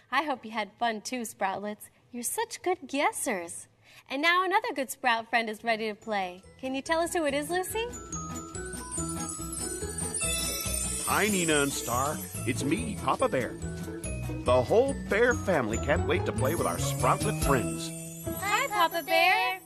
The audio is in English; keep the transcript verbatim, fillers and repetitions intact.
I hope you had fun too, Sproutlets. You're such good guessers. And now another good Sprout friend is ready to play. Can you tell us who it is, Lucy? Hi, Nina and Star. It's me, Papa Bear. The whole Bear family can't wait to play with our Sproutlet friends. Hi, Papa Bear.